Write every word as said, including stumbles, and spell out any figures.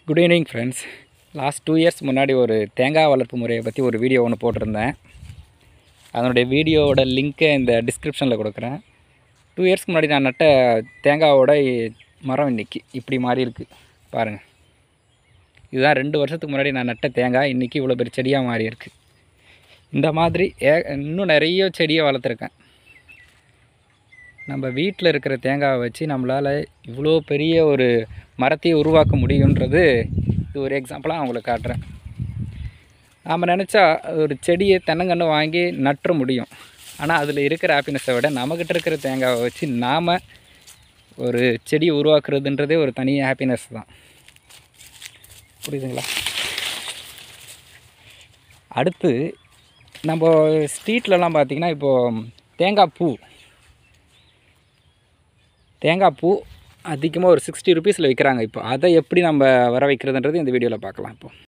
Good evening friends. Last two years முன்னாடி ஒரு தேங்காய் வளர்ப்பு முறையை பற்றி ஒரு வீடியோ ஒன்று போட்டிருந்தேன். அதனுடைய வீடியோவோட லிங்க்கை இந்த டிஸ்கிரிப்ஷனில் கொடுக்குறேன். டூ இயர்ஸ்க்கு முன்னாடி நான் நட்ட தேங்காவோட மரம் இன்றைக்கி இப்படி மாறி இருக்குது பாருங்கள். இதுதான் ரெண்டு வருஷத்துக்கு முன்னாடி நான் நட்ட தேங்காய் இன்றைக்கி இவ்வளோ பெரிய செடியாக மாறி இருக்குது. இந்த மாதிரி ஏ இன்னும் நிறைய செடியை வளர்த்துருக்கேன். நம்ம வீட்டில் இருக்கிற தேங்காவை வச்சு நம்மளால் இவ்வளோ பெரிய ஒரு மரத்தையை உருவாக்க முடியுன்றது இது ஒரு எக்ஸாம்பிளாக அவங்களுக்கு காட்டுறேன். நாம் நினச்சா ஒரு செடியை தென்னங்கன்று வாங்கி நட்டுற முடியும். ஆனால் அதில் இருக்கிற ஹாப்பினஸை விட நம்மக்கிட்ட இருக்கிற தேங்காவை வச்சு நாம் ஒரு செடியை உருவாக்குறதுன்றதே ஒரு தனி ஹாப்பினஸ் தான். புரியுதுங்களா? அடுத்து நம்ம ஸ்ட்ரீட்லலாம் பார்த்திங்கன்னா இப்போது தேங்காய் பூ தேங்காய் பூ அதிகமாக ஒரு சிக்ஸ்டி ருபீஸில் விற்கிறாங்க. இப்போ அதை எப்படி நம்ம வர வைக்கிறதுன்றது இந்த வீடியோவில் பார்க்கலாம். இப்போ